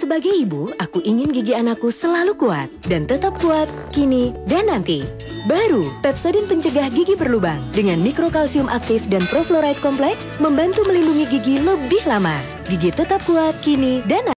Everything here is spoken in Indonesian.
Sebagai ibu, aku ingin gigi anakku selalu kuat dan tetap kuat kini dan nanti. Baru, Pepsodent pencegah gigi berlubang dengan mikrokalsium aktif dan profluoride kompleks membantu melindungi gigi lebih lama. Gigi tetap kuat kini dan nanti.